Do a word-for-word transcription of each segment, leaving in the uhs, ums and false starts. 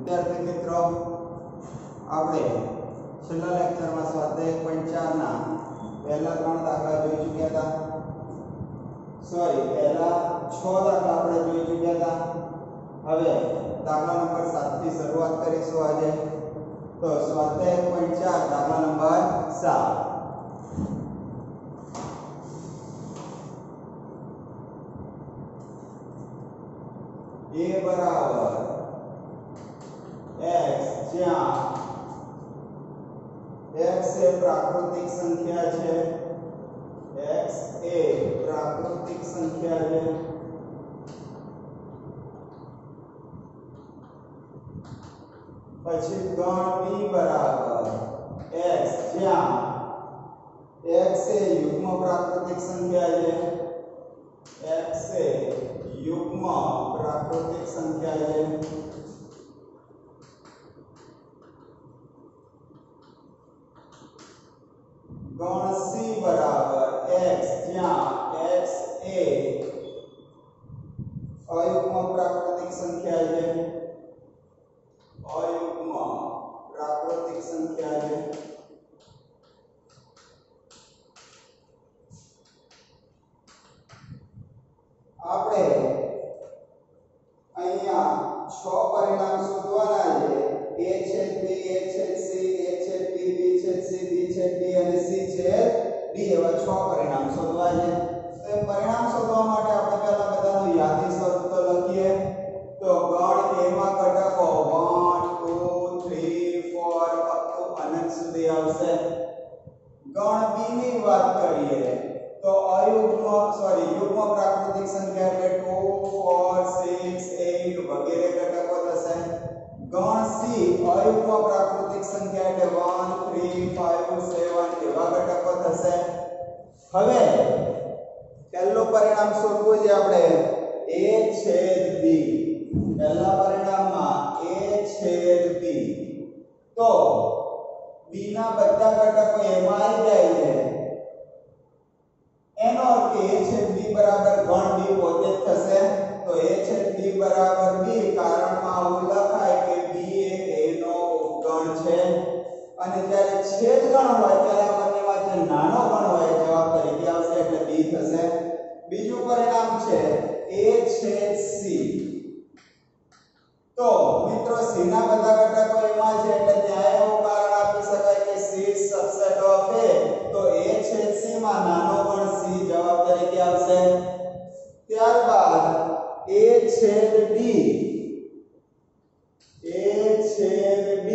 વિદ્યાર્થી મિત્રો, આપણે છેલ્લા લેક્ચરમાં સ્વાધ્યાય એક પોઈન્ટ ચાર ના પહેલા ત્રણ દાખલા જોઈ ચૂક્યા હતા. સોરી, પહેલા છ દાખલા આપણે જોઈ ચૂક્યા હતા. હવે દાખલા નંબર સાત થી શરૂઆત કરીશું આજે. તો સ્વાધ્યાય એક પોઈન્ટ ચાર દાખલા નંબર સાત. a બરાબર x જ્યાં x એ પ્રાકૃતિક સંખ્યા છે, x એ પ્રાકૃતિક સંખ્યા છે, પછી ગણ b બરાબર x જ્યાં x એ યુગ્મ પ્રાકૃતિક સંખ્યા છે, x એ યુગ્મ પ્રાકૃતિક સંખ્યા છે, ગણ c બરાબર x જ્યાં x એ અયુગ્મ પ્રાકૃતિક સંખ્યા છે, અયુગ્મ પ્રાકૃતિક સંખ્યા છે. આપણે અહીંયા છ પરિણામ શોધવાના છે. a છેદ b, a છેદ c, a છેદ b, b છેદ c, b છેદ d અને c છેદ d એવા છ પરિણામ શોધવા છે. તો એ પરિણામ શોધવા માટે આપણે પહેલા બધાનું યાદી સ્વરૂપ તો લખીએ. તો ગણ a માં ઘટકો one two three four up to અનંત સુધી આવશે. ગણ b ની વાત કરીએ તો અયુગ્મ સોરી યુગ્મ પ્રાકૃતિક સંખ્યા એટલે two four six eight વગેરે ઘટકો થશે. ગણ c અયુગ્મ પ્રાકૃતિક સંખ્યા એટલે one three five seven એવા ઘટકો થશે. હવે પહેલું પરિણામ શોધવું છે આપણે a છેદ b. પહેલા પરિણામમાં a છેદ b. તો b ના બધા ઘટકો એમાં આવી જાય છે. એનો અર્થ a છેદ b બરાબર ગણ b પોતે જ થશે. તો a છેદ b બરાબર b કારણમાં આવું લખાય કે b એ a નો ઉપગણ છે. અને જ્યારે છેદ ગણ હોય ત્યારે આ બંનેમાં જે નાનો ગણ હોય જવાબ તરીકે આવશે એટલે b થશે. બીજું પરિણામ છે a છેદ c. તો મિત્રો c ના બધા ઘટકો એમાં છે એટલે ત્યાં એવું કારણ આપી શકાય કે c is subset of a. તો a છેદ c માં નાનો ગણ c જવાબ તરીકે આવશે. ત્યારબાદ a છેદ d, a છેદ d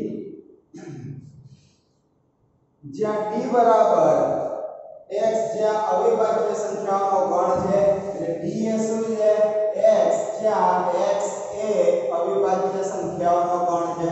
જ્યાં d બરાબર x જ્યાં અવિભાજ્ય સંખ્યાઓનો ગણ છે એટલે d એ શું છે x જ્યાં x એ અવિભાજ્ય સંખ્યાઓનો ગણ છે.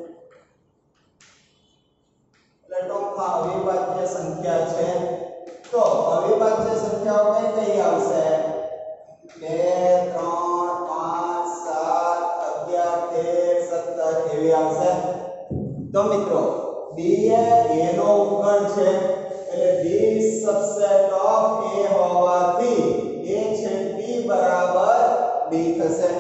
એટલે ટૂંકમાં અવિભાજ્ય સંખ્યા છે. તો અવિભાજ્ય સંખ્યાઓ કઈ કઈ આવશે? બે ત્રણ પાંચ સાત અગિયાર તેર સત્તર એવી આવશે. તો મિત્રો d એ a નો ઉપગણ છે એટલે d subset of a હોવાથી a છેદ b બરાબર b થશે.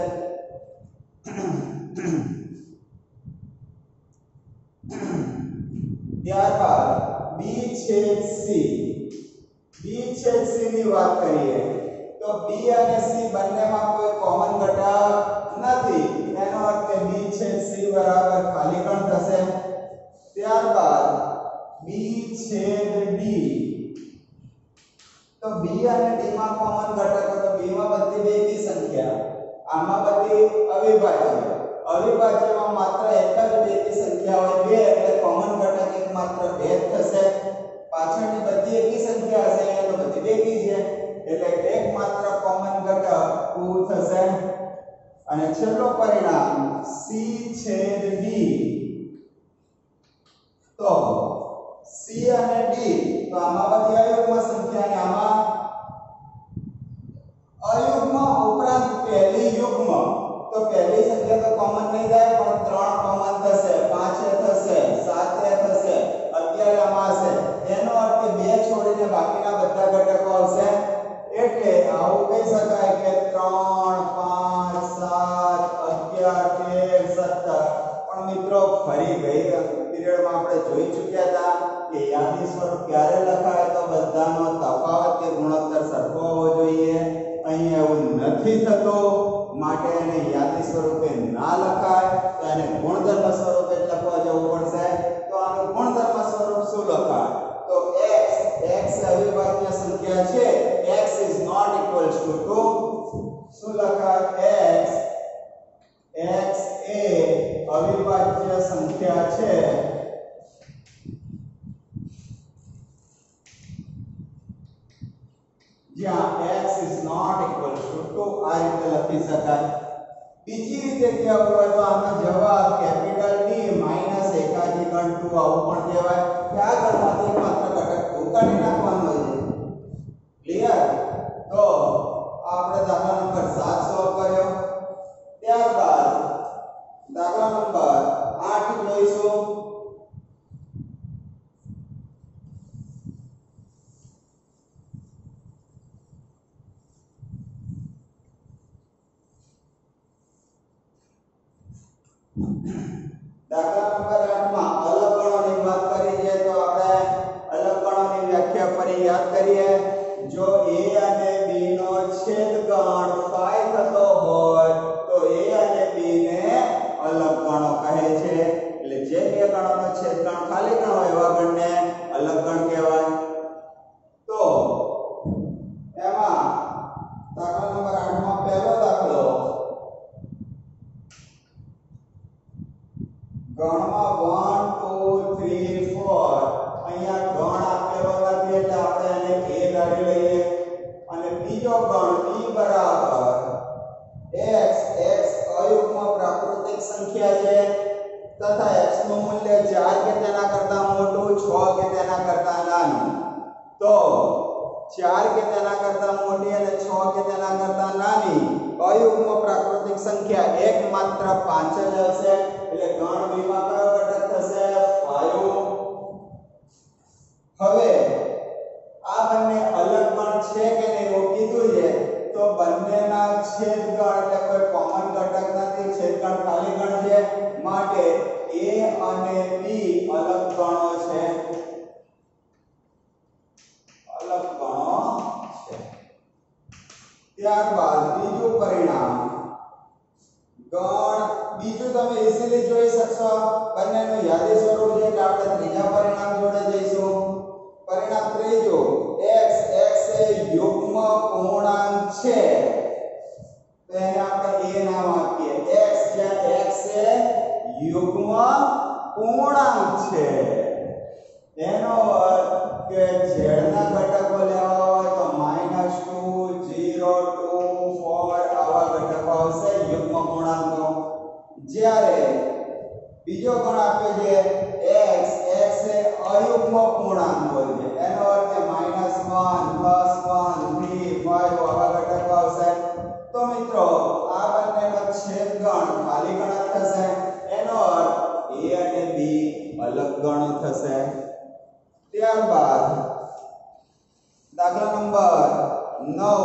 ત્યારબાદ b છેદ c. b છેદ c ની વાત કરીએ તો b અને c બંનેમાં કોઈ કોમન ઘટક નથી. એનો અર્થ કે b છેદ c બરાબર ખાલી ગણ થશે. ત્યારબાદ b છેદ d. તો b અને d માં કોમન ઘટક તો b માં બધી બેકી સંખ્યા, આમાં બધી અવિભાજ્ય. અવિભાજ્યમાં માત્ર એક જ બેકી સંખ્યા હોય બે એટલે કોમન ઘટક એક માત્ર બે જ થશે. પાછળની બધી એકી સંખ્યા હશે એ તો બધી બેકી છે એટલે એક માત્ર કોમન ઘટક two થશે. અને છેલ્લું પરિણામ c છેદ d. તો c અને d તો આમાં બધી અયુગ્મ સંખ્યા અને આમાં અયુગ્મ ઉપરાંત પહેલી યુગ્મ. તો પહેલી સંખ્યા તો કોમન નહીં જાય પણ ત્રણ કોમન થશે, પાંચ થશે, સાત થશે, અગિયાર આમાં હશે. એનો અર્થ કે બે છોડીને બાકીના બધા ઘટકો આવશે. એટલે આવું કહી શકાય કે ત્રણ પાંચ સાત અગિયાર તેર સત્તર જોઈ ચૂક્યા હતા કે યાદી સ્વરૂપ ક્યારે લખાય તો બધાનો તફાવત કે ગુણોત્તર સરખો હોવો જોઈએ. અહીં એવું નથી થતું માટે એને યાદી સ્વરૂપે ના લખાય તો એને ગુણધર્મ સ્વરૂપે લખવા જવું પડશે. તો આનું ગુણધર્મ સ્વરૂપ શું લખાય તો x x અવિભાજ્ય સંખ્યા છે. x is not equals to two. શું લખાય x x એ અવિભાજ્ય સંખ્યા છે જ્યાં x is not equals to two. આ રીતે લખી શકાય. બીજી રીતે કહેવું હોય તો આનો જવાબ કેપિટલ D માઈનસ એકાદી ગણ two આવું પણ કહેવાય કે આ ગણમાંથી માત્ર ઘટક two કાઢી નાખવાનો છે. ક્લિયર? તો આપણે દાખલા નંબર સાત સોલ્વ કર્યો. ત્યારબાદ દાખલા નંબર આઠ જોઈશું. દાખલા નંબર આઠ માં અલગ ગણોની વાત કરી છે તો આપણે અલગ ગણોની વ્યાખ્યા ફરી યાદ કરીએ. જો a અને b નો છેદગણ phi થતો હોય તો a અને b ને અલગ ગણો કહે છે. એટલે જે બે ગણોનો છેદગણ ખાલી ગણ હોય એવા ગણને અલગ ગણ કહેવાય. તો એમાં દાખલા નંબર આઠ માં પહેલો દાખલો ગણમાં one two three four અહીંયા ગણ આપેલો નથી એટલે આપણે એને a ધારી લઈએ અને બીજો ગણ b બરાબર x x અયુગ્મ પ્રાકૃતિક સંખ્યા છે તથા x નું મૂલ્ય ચાર કે તેના કરતા મોટું છ કે તેના કરતા નાનું. તો ચાર કે તેના કરતા મોટી અને છ કે તેના કરતા નાની અયુગ્મ પ્રાકૃતિક સંખ્યા એકમાત્ર પાંચ જ હશે. એટલે ગણ b માં કયો ઘટક થશે five. હવે આ બંને અલગ ગણ છે કે નહીં એવું કીધું છે તો બંનેના છેદગણ એટલે કોઈ કોમન ઘટક નથી. છેદગણ ખાલી ગણ છે માટે a અને b અલગ ગણો છે. અલગ ગણો છે. ત્યારબાદ બીજું પરિણામ ગણ બીજું તમે ઈઝીલી જોઈ શકશો. બંનેનું યાદી સ્વરૂપ છે એટલે આપણે ત્રીજા પરિણામ જોડે જઈશું. પરિણામ ત્રીજું x x એ યુગ્મ પૂર્ણાંક છે તો એને આપણે a નામ આપીએ. x જ્યાં x એ યુગ્મ પૂર્ણાંક છે એનો અર્થ કે z ના ઘટકો લેવા હોય તો minus two zero two four આવા ઘટકો આવશે યુગ્મ પૂર્ણાંકો. જ્યારે બીજો ગણ આપ્યો છે x x એ અયુગ્મ પૂર્ણાંક હોય છે એનો અર્થ કે minus one plus one three five આવા ઘટકો આવશે. તો મિત્રો આ બંનેનો છેદગણ ખાલી ગણ થશે એનો અર્થ a અને b અલગ ગણો થશે. ત્યારબાદ દાખલા નંબર નવ.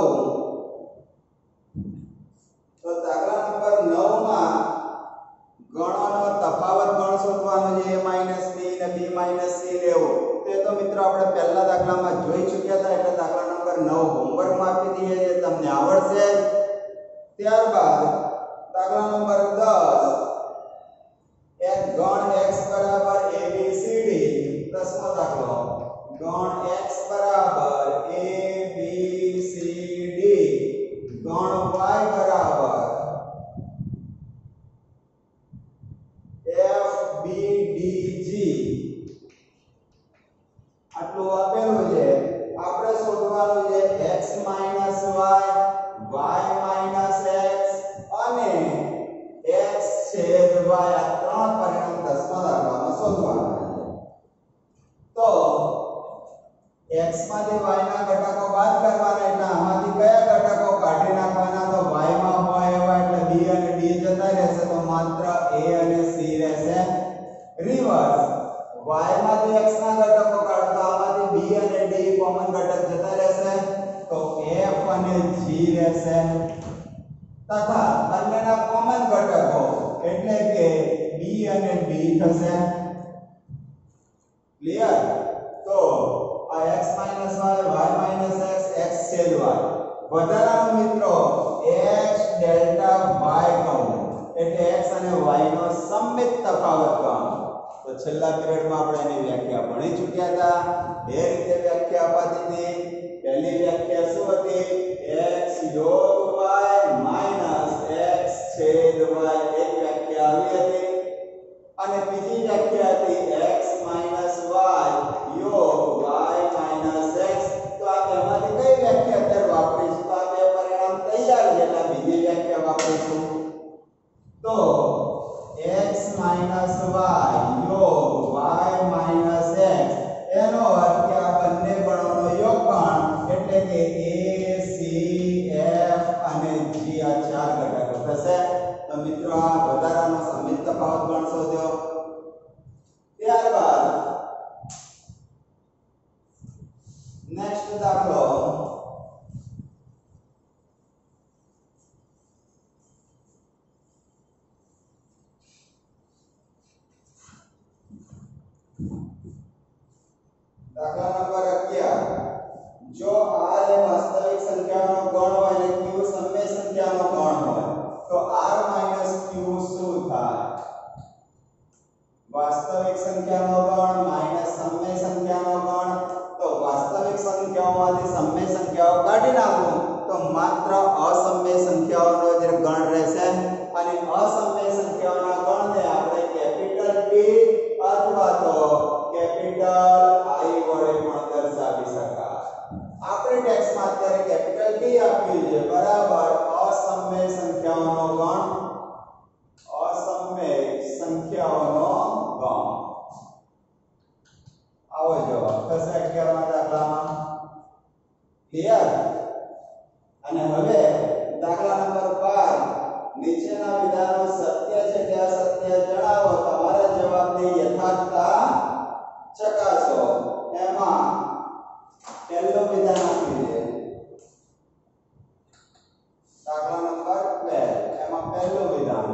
તો દાખલા નંબર નવ માં ગણોનો તફાવત ગણ શોધવાનો છે a b અને b c લેવો. તે તો મિત્રો આપણે પહેલા દાખલામાં જોઈ ચૂક્યા હતા એટલે દાખલા નંબર નવ હોમવર્કમાં આપી દઈએ છે તમને આવડશે. ત્યારબાદ દાખલા નંબર દસ એક ગણ x બરાબર a b c d. પ્રશ્ન દાખલો ગણ x બરાબર a b c d ગણ y બરાબર f b d g આટલું આપેલું છે. આપણે શોધવાનું છે x y y x અને x છેદ y આ ત્રણ પરિણામ દસમા દાખલામાં શોધવાના છે. તો x માંથી y ના ઘટકો બાદ કરવાના એટલે આમાંથી કયા ઘટકો કાઢી નાખવાના તો y માં હોય એવા એટલે b અને d જતા રહેશે તો માત્ર a અને c રહેશે. રિવર્સ y માંથી x ના ઘટકો કાઢતા આમાંથી b અને d કોમન ઘટક જતા રહેશે તો f અને g રહેશે તથા બંનેના કોમન ઘટકો એટલે કે b અને d થશે. ક્લિયર? તો આ x y y x x છેદ y વધારાનો મિત્રો x ડેલ્ટા y કહું એટલે x અને y નો સમમિત તફાવત કહું. તો છેલ્લા પિરિયડમાં આપણે એની વ્યાખ્યા ભણી ચૂક્યા હતા. એ રીતે વ્યાખ્યા અપાતી હતી. પહેલી વ્યાખ્યા શું હતી? x યોગ y માઈનસ x છેદ y એક વ્યાખ્યા આવી હતી. અને બીજી વ્યાખ્યા હતી x માઈનસ y યોગ y માઈનસ x. તો આ બેમાંથી કઈ વ્યાખ્યા અત્યારે વાપરીશું? તો આ બે પરિણામ તૈયાર છે એટલે બીજી વ્યાખ્યા વાપરીશું. તો x માઈનસ y યોગ y માઈનસ x એનો અર્થ કે આ બંને ગણોનો યોગફળ એટલે કે a c f અને g આ ચાર ઘટકો થશે. તો મિત્રો આ વધારાનો સમિત તફાવત ગણ શોધ્યો. ત્યારબાદ નેક્સ્ટ દાખલો દાખલા નંબર અગિયાર. જો r એ વાસ્તવિક સંખ્યાનો ગણ હોય અને q સમય સંખ્યાનો ગણ હોય તો r q શું થાય? વાસ્તવિક સંખ્યાનો ગણ માઈનસ સમય સંખ્યાનો ગણ. તો વાસ્તવિક સંખ્યાઓમાંથી સમય સંખ્યાઓ કાઢી નાખું તો માત્ર અસમય સંખ્યાઓનો જ ગણ રહેશે. અને અસમય સંખ્યાઓના ગણને આપણે કેપિટલ T અથવા તો કેપિટલ I વડે પણ દર્શાવી શકાય. આપણે ટેક્સ્ટમાં અત્યારે કેપિટલ T આપ્યું છે બરાબર. અસમય સંખ્યાઓનો ગણ અસમય સંખ્યાઓનો ગણ આવો જવાબ થશે અગિયારમા દાખલામાં. ક્લિયર? અને હવે દાખલા નંબર બાર. નીચેના વિધાનો સત્ય છે કે અસત્ય જણાવો. તમારા જવાબની યથાર્થતા ચકાસો. એમાં પહેલું વિધાન આપ્યું છે દાખલા નંબર બે. એમાં પહેલું વિધાન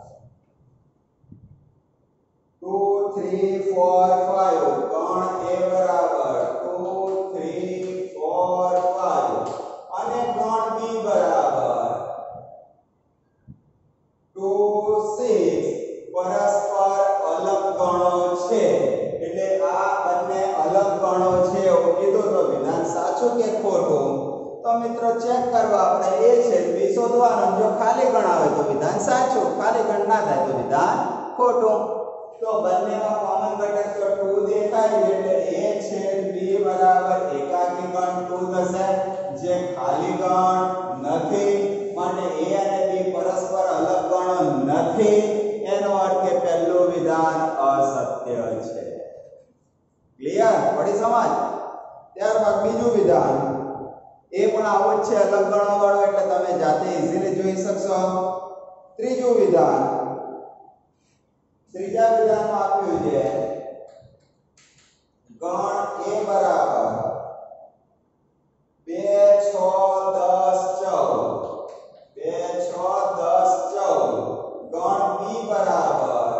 two three four five ગણ a બરાબર two three four five અને ગણ b બરાબર two six પરસ્પર અલગ ગણો છે. એટલે આ બંને અલગ ગણો છે એવું કીધું. તો વિધાન સાચું કે ખોટું? તો મિત્રો ચેક કરવા આપણે a છે b શોધવાનું. જો ખાલી ગણ આવે તો વિધાન સાચું, ખાલી ગણ ના થાય તો વિધાન ખોટું. તો બંનેમાં કોમન ઘટક તો two દેખાય એટલે a છેદ b બરાબર એકાકી ગણ two થશે જે ખાલી ગણ નથી. માટે a અને b પરસ્પર અલગ ગણ નથી. એનો અર્થ કે પહેલું વિધાન અસત્ય છે. ક્લિયર? પડી સમજ? ત્યારબાદ બીજું વિધાન એ પણ આવું જ છે અલગ ગણો વાળો એટલે તમે જાતે ઈઝીલી જોઈ શકશો. ત્રીજું વિધાન ત્રીજા વિધાનમાં આપ્યું છે ગણ a બરાબર બે છ દસ ચૌદ બે છ દસ ચૌદ ગણ b બરાબર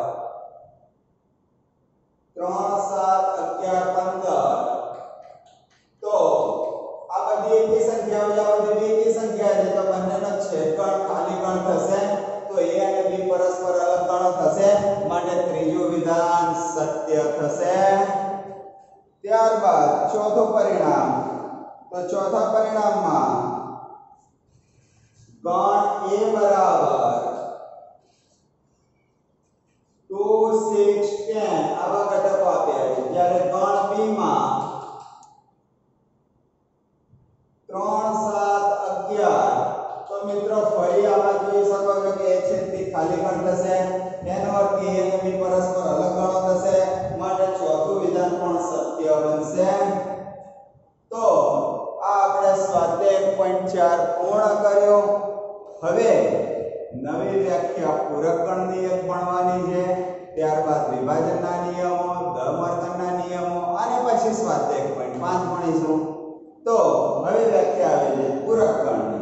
ત્રણ સાત અગિયાર પંદર. તો આ બધી એકી સંખ્યાઓ છે. આ બધી એકી સંખ્યા છે તો બંનેનો છેદગણ ખાલી ગણ થશે. તો a અને b પરસ્પર અલગ ગણો થશે. માટે ત્રીજું વિધાન સત્ય થશે. ત્યારબાદ ચોથું પરિણામ. તો ચોથા પરિણામમાં ગણ a બરાબર two six ten આવા ઘટકો આપ્યા છે. જ્યારે ગણ b માં ત્રણ સાત અગિયાર. તો મિત્રો ફરી આમાં જોઈ શકો છો કે a છેદ b ખાલી ગણ થશે. એનો અર્થ કે a અને b પરસ્પર અલગ ગણો થશે. માટે ચોથું વિધાન પણ સત્ય બનશે. તો આ આપણે સ્વાધ્યાય એક પોઈન્ટ ચાર પૂર્ણ કર્યો. હવે નવી વ્યાખ્યા પૂરક ગણની એક ભણવાની છે. ત્યારબાદ વિભાજનના નિયમો, દમર્દનના નિયમો અને પછી સ્વાધ્યાય એક પોઈન્ટ પાંચ ભણીશું. તો હવે વ્યાખ્યા આવે છે પૂરક ગણની.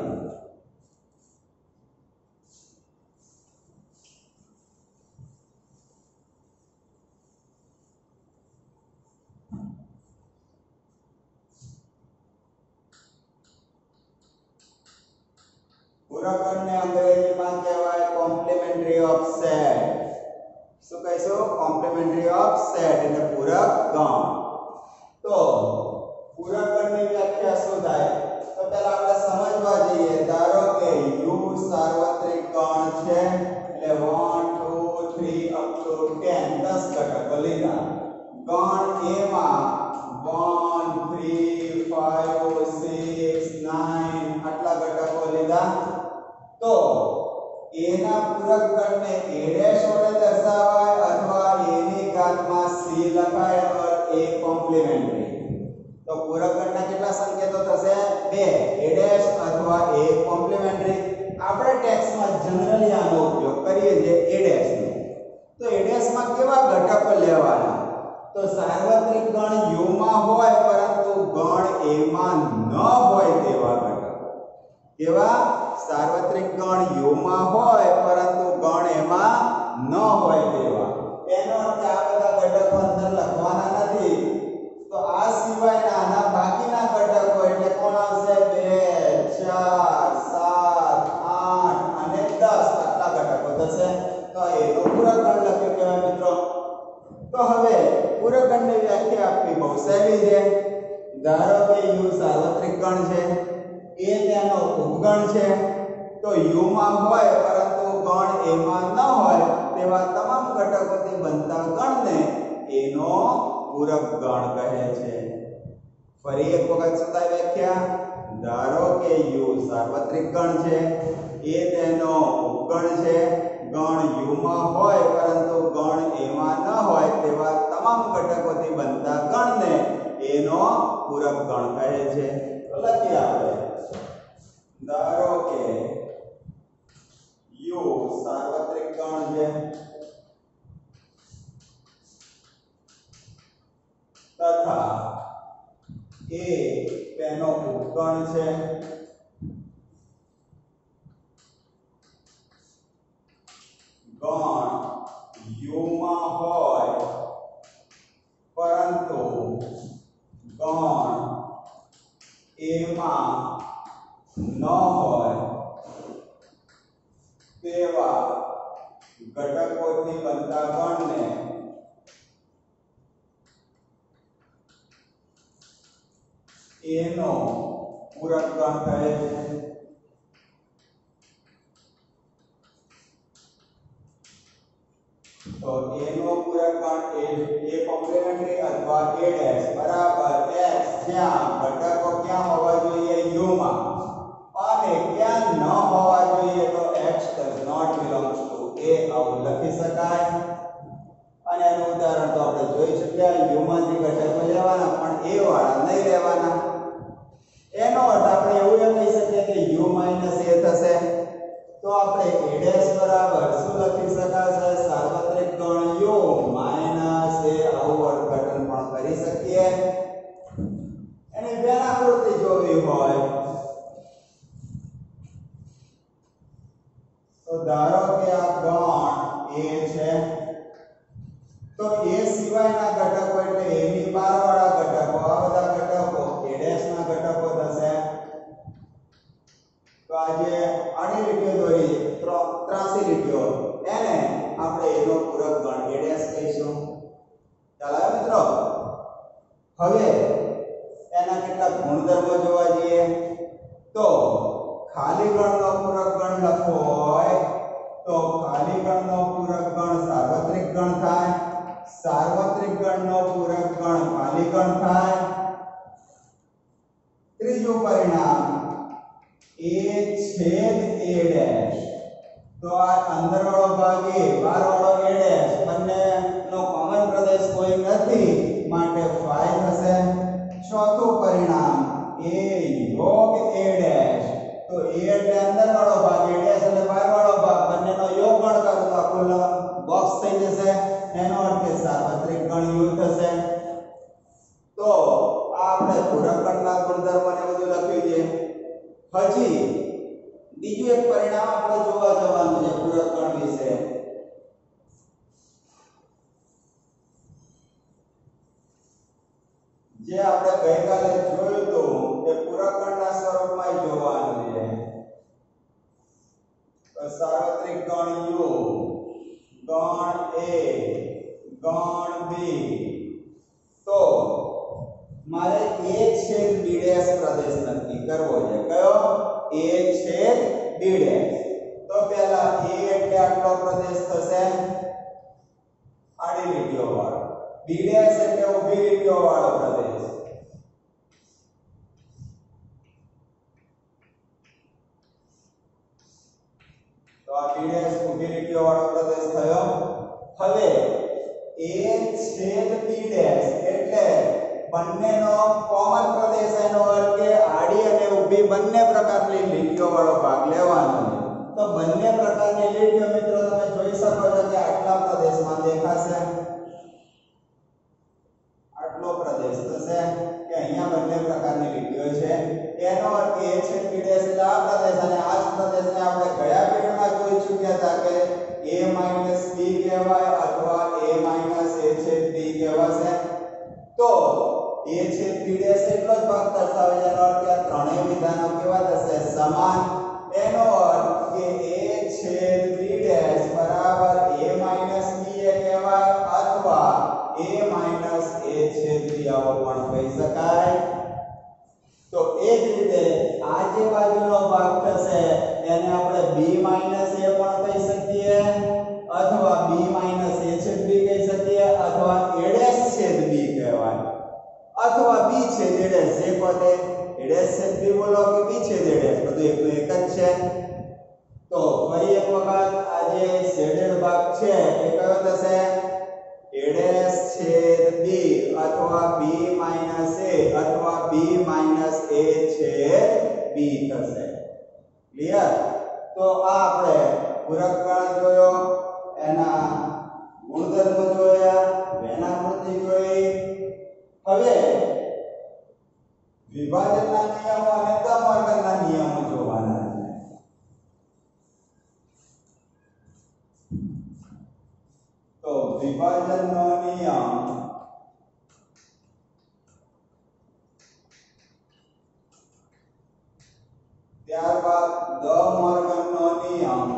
પૂરક ગણને અંગ્રેજીમાં કહેવાય કોમ્પ્લિમેન્ટરી ઓફ સેટ. શું કહીશું? કોમ્પ્લિમેન્ટરી ઓફ સેટ એટલે પૂરક ગણ. તો પૂરક ગણની વ્યાખ્યા શું થાય? તો પહેલા આપણે સમજવા જઈએ. ધારો કે u સાર્વત્રિક ગણ છે એટલે one two three up to ten દસ ઘટકો લીધા. ગણ a માં one three five six nine આટલા ઘટકો લીધા. તો a ના પૂરક ગણને a ડેશ વડે દર્શાવાય અથવા a ની ઘાતમાં c લખાય તો a કોમ્પ્લિમેન્ટરી. તો પૂરક ગણના કેટલા સંકેતો થશે? બે, a ડેશ અથવા a કોમ્પ્લિમેન્ટરી. આપણે ટેક્સ્ટમાં જનરલી આનો ઉપયોગ કરીએ છીએ a ડેશ નો. તો a ડેશ માં કેવા ઘટકો લેવાના? તો સાર્વત્રિક ગણ u માં હોય પરંતુ ગણ a માં ન હોય તેવા ઘટકો. કેવા? સાર્વત્રિક ગણ u માં હોય પરંતુ ગણ a માં ન હોય તેવા. એનો અર્થ આ બધા ઘટકો અંદર લખવાના નથી. તો આ સિવાયના આના બાકીના ઘટકો એટલે કોણ આવશે? બે, ચાર, સાત, આઠ અને દસ આટલા ઘટકો થશે. તો એનો પૂરક ગણ લખ્યો કહેવાય મિત્રો. તો હવે પૂરક ગણની વ્યાખ્યા આપવી બહુ સહેલી છે. ધારો કે u સાર્વત્રિક ગણ છે, a તેનો ઉપગણ છે. તો u માં હોય પરંતુ ગણ a માં ન હોય તેવા તમામ ઘટકોથી બનતા ગણને એનો પૂરક ગણ કહે છે. ફરી એક વખત શું થાય વ્યાખ્યા? ધારો કે u સાર્વત્રિક ગણ છે, a તેનો ઉપગણ છે. ગણ u માં હોય પરંતુ ગણ a માં ન હોય તેવા તમામ ઘટકોથી બનતા ગણને એનો પૂરક ગણ કહે છે. તો લખીએ આપણે. ધારો કે u સાર્વત્રિક ગણ છે તથા a તેનો ઉપગણ છે. ગણ u માં હોય પરંતુ ગણ a માં ન હોય તેવા ઘટકોથી બનતા ગણને એનો પૂરક ગણ કહે છે. તો એનો પૂરક ગણ a કોમ્પ્લિમેન્ટરી અથવા a ડેશ બરાબર x જ્યાં ઘટકો ક્યાં હોવા જોઈએ? u માં. અને ક્યાં ન હોવા જોઈએ? તો x does not belongs to a. આવું લખી શકાય. અને એનું ઉદાહરણ તો આપણે જોઈ ચૂક્યા. u માંથી ઘટકો લેવાના પણ a વાળા નહીં લેવાના. એનો અર્થ આપણે એવું એમ કહી શકીએ કે u minus a થશે. તો આપણે a ડેશ બરાબર શું લખી શકાશે? સાર્વત્રિક ગણ u minus a. આવું અર્થઘટન પણ કરી શકીએ. એની બેન આકૃતિ જોવી હોય તો ધારો કે આ ગણ a છે. તો a સિવાયના ઘટકો એટલે a ની બાર વાળા ઘટકો આ બધા ઘટકો a ડેશ ના ઘટકો થશે. તો આજે આડી લીટીઓ દોરી ત્રાસી લીટીઓ એને આપણે એનો પૂરક ગણ a ડેશ કહીશું. ચાલો મિત્રો હવે એના કેટલાક ગુણધર્મો જોવા જઈએ. તો ખાલી ગણનો પૂરક ગણ લખવો હોય તો ખાલી ગણનો પૂરક ગણ સાર્વત્રિક ગણ થાય. સાર્વત્રિક ગણનો પૂરક ગણ ખાલી ગણ થાય. ત્રીજું પરિણામ a છેદ a ડેશ. તો આ અંદર વાળો ભાગ a, બહાર વાળો a ડેશ બંનેનો કોમન પ્રદેશ કોઈ નથી માટે phi થશે. ચોથું પરિણામ a યોગ a ડેશ. તો a એટલે અંદર વાળો ભાગ, a ડેશ એટલે બહાર વાળો ભાગ બંનેનો યોગ ગણ કરો તો કુલ બોક્સ થઈ જશે. એનો અર્થ કે સાર્વત્રિક ગણ u થશે. તો આ આપણે પૂરક ગણના ગુણધર્મોને બધું લખ્યું છે. હજી બીજું એક પરિણામ આપણે જોવા જવાનું છે પૂરક ગણ વિશે. જે આપણે ગઈકાલે જોયું હતું તે પૂરક ગણના સ્વરૂપમાં જોવાનું છે. તો સાર્વત્રિક ગણ યુ, ગણ એ, ગણ બી. તો મારે a છેદ b ડેશ પ્રદેશ નક્કી કરવો છે. કયો? a છેદ b ડેશ. તો પહેલા a એટલે આટલો પ્રદેશ થશે આડી લીટીઓ વાળો, b ડેશ એટલે ઊભી લીટીઓ વાળો પ્રદેશ. તો આ b ડેશ ઊભી લીટીઓ વાળો પ્રદેશ થયો. હવે a છેદ b ડેશ એટલે બંનેનો કોમન પ્રદેશ, એનો અર્થ કે આડી અને ઊભી બંને પ્રકારની લીટીઓ વાળો ભાગ લેવાનો છે. તો બંને પ્રકારની લીટીઓ મિત્રો તમે જોઈ શકો છો કે આટલા પ્રદેશમાં દેખાશે. આટલો પ્રદેશ થશે કે અહીંયા બંને પ્રકારની લીટીઓ છે. એનો અર્થ એ છે b ડેશ એટલે આ પ્રદેશ, અને આ જ પ્રદેશને આપણે ગયા પીરિયડમાં જોઈ ચૂક્યા હતા કે a b કહેવાય અથવા a a છેદ b કહેવાશે. તો a છેદ b ડેશ એટલો જ ભાગ દર્શાવે છે. એનો અર્થ કે આ ત્રણેય વિધાનો કેવા થશે? સમાન. એનો અર્થ કે a છેદ b ડેશ બરાબર a b એ કહેવાય અથવા a a છેદ b આવો પણ કહી શકાય. તો એ જ રીતે આ જે બાજુનો ભાગ થશે એને આપણે b a પણ કહી શકીએ અથવા b a છેદ b કહી શકીએ અથવા a ડેશ છેદ b કહેવાય અથવા b છેદ a ડેશ. જે પદે a ડેશ છેદ b બોલો કે b છેદ a ડેશ, બધું એકનું એક જ છે. તો ફરી એક વખત આ જે શેડેડ ભાગ છે એ કયો થશે? a ડેશ છેદ b અથવા b a અથવા b a છેદ b થશે. ક્લિયર? તો આ આપણે પૂરક ગણ જોયો, એના ગુણધર્મો જોયા, વેનાકૃતિ જોઈ. હવે વિભાજનના નિયમો અને તમાર્ગના નિયમો જોવાના છે. તો વિભાજનનો નિયમ ત્યારબાદ દ મોર્ગનનો નિયમ,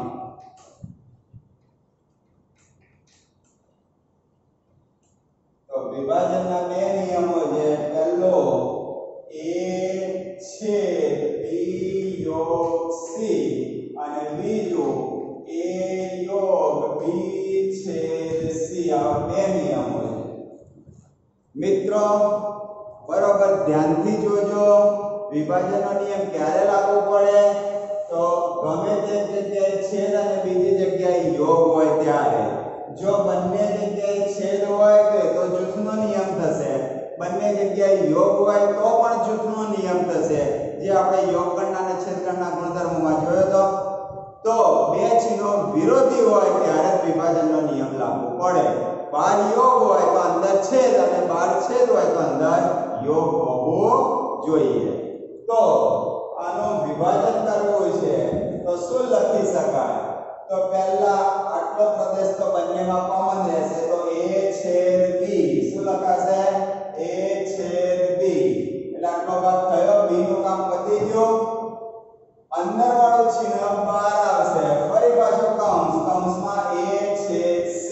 તો વિભાજનના બે નિયમો છે. પહેલો a છેદ b યોગ c અને બીજો a યોગ b છેદ c. આ બે નિયમો છે. મિત્રો બરોબર ધ્યાનથી જોજો. વિભાજનનો નિયમ ક્યારે લાગુ પડે? તો ગમે તે જગ્યાએ છેદ અને બીજી જગ્યાએ યોગ હોય ત્યારે. જો બંને જગ્યાએ છેદ હોય તો જૂથનો નિયમ થશે, બંને જગ્યાએ યોગ હોય તો પણ જૂથનો નિયમ થશે, જે આપણે યોગ ગણના અને છેદ ગણના ગુણધર્મોમાં જોયો તો. તો બે ચિહ્નો વિરોધી હોય ત્યારે જ વિભાજનનો નિયમ લાગુ પડે. બહાર યોગ હોય તો અંદર છેદ અને બહાર છેદ હોય તો અંદર યોગ હોવો જોઈએ. તો આનું વિભાજન કરવું છે તો શું લખી શકાય? તો પહેલા આટલો પ્રદેશ તો બંનેમાં કોમન રહેશે, તો a છેદ b. શું લખાશે? a છેદ b. એટલે આટલો ભાગ થયો, b નું કામ પતી ગયું. અંદર વાળું ચિહ્ન બહાર આવશે, ફરી પાછું કૌંસ, કૌંસમાં a છેદ c.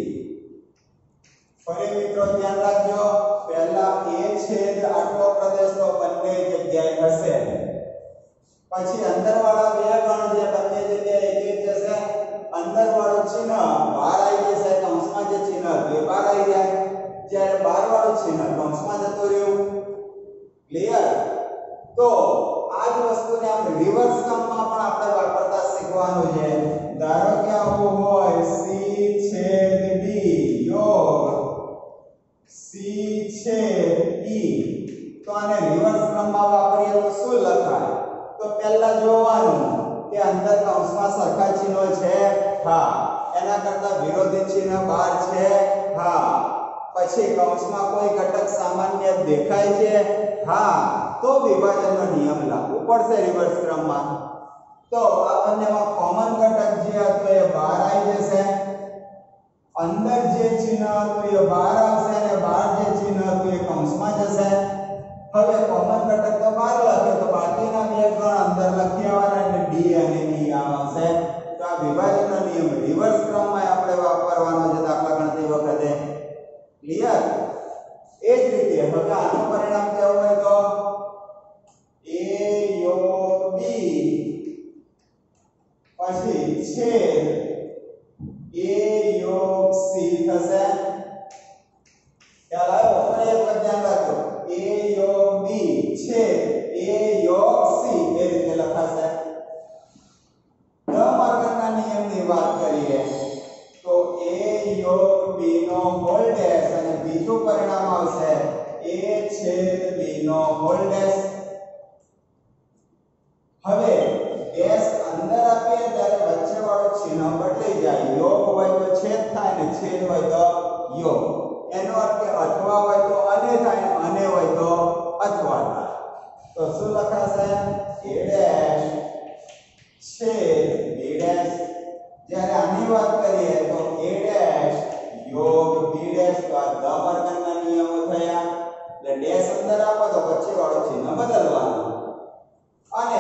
ફરી મિત્રો ધ્યાન રાખજો, પહેલા a છેદ આટલો પ્રદેશ તો બંને જગ્યાએ હશે, પછી અંદર વાળા બે ગણ જે બંને જગ્યાએ એક એક જશે, અંદર વાળું ચિહ્ન બહાર આવી જશે, કૌંસમાં જે ચિહ્ન હતું એ બહાર આવી જાય, જ્યારે બહાર વાળું ચિહ્ન કૌંસમાં જતું રહ્યું. ક્લિયર? તો આ જ વસ્તુને આમ રિવર્સ ક્રમમાં પણ આપણે વાપરતા શીખવાનું છે. ધારો કે આવું હોય c છેદ d યોગ c છેદ e, તો આને રિવર્સ ક્રમમાં વાપરીએ તો શું લખાય? તો પહેલા જોવાનું કે અંદર કૌંસમાં સરખા ચિહ્નો છે, હા. એના કરતા વિરોધી ચિહ્ન બહાર છે, હા. પછી કૌંસમાં કોઈ ઘટક સામાન્ય દેખાય છે, હા. તો વિભાજનનો નિયમ લાગુ પડશે રિવર્સ ક્રમમાં. તો આ બંનેમાં કોમન ઘટક જે હતો એ બહાર આવી જશે, અંદર જે ચિહ્ન હતું એ બહાર આવશે અને બહાર જે ચિહ્ન હતું એ કૌંસમાં જશે. હવે કોમન ઘટક તો બહાર લખે તો બાકીના બે ગણ અંદર લખી આવવાના, એટલે d અને e આવશે. તો આ આ વિભાજનનો નિયમ રિવર્સ ક્રમમાં આપણે વાપરવાનો છે દાખલા ગણતરી વખતે. ક્લિયર? એ જ રીતે હવે આનું પરિણામ કેવું હોય તો a યોગ b પછી છેદ a યોગ c થશે. ખ્યાલ આવ્યો? ફરી એક વખત ધ્યાન રાખજો. a યોગ b છેદ a યોગ c એ રીતે લખાશે. દ માર્ગના નિયમની વાત કરીએ તો a યોગ b નો હોલ ડેશ અને બીજું પરિણામ આવશે a છેદ b નો હોલ ડેશ. હવે ડેશ અંદર આપીએ ત્યારે વચ્ચે વાળું ચિહ્ન બદલાઈ જાય. યોગ હોય તો છેદ થાય ને છેદ હોય તો યોગ. એનો અર્થ કે અથવા હોય તો અને થાય ને અને હોય તો અથવા થાય. તો શું લખાશે? a ડેશ છેદ b ડેશ. જ્યારે આની વાત કરીએ તો a ડેશ યોગ b ડેશ. તો આ દ વર્ગના નિયમો થયા. એટલે ડેશ અંદર આપો તો વચ્ચે વાળું ચિહ્ન બદલવાનું અને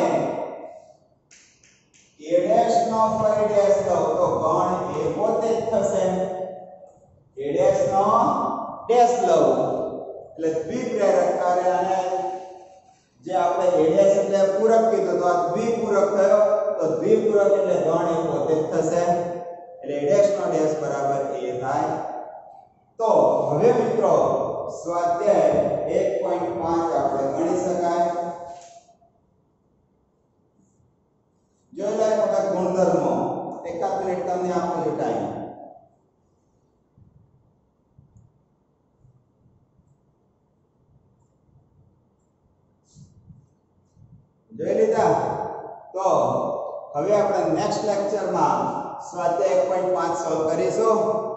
a ડેશ નો ફરી ડેશ લો તો ગણ એ પોતે જ થશે. a ડેશ નો ડેશ લો એટલે દ્વિપ્રેરક કાર્ય. અને જે આપણે a ડેશ એટલે પૂરક કીધું તો આ દ્વિપૂરક થયો. તો દ્વિપૂરક એટલે ગણ એ પોતે જ થશે. એટલે a ડેશ નો ડેશ બરાબર a થાય. તો હવે મિત્રો સ્વાધ્યાય એક પોઈન્ટ પાંચ આપણે ગણી શકાય. જોઈ લો વખત ગુણધર્મો. એકાદ મિનિટ તમને આપું છું ટાઈમ. જોઈ લીધા? તો હવે આપણે નેક્સ્ટ લેક્ચરમાં સ્વાધ્યાય એક પોઈન્ટ પાંચ સોલ્વ કરીશું.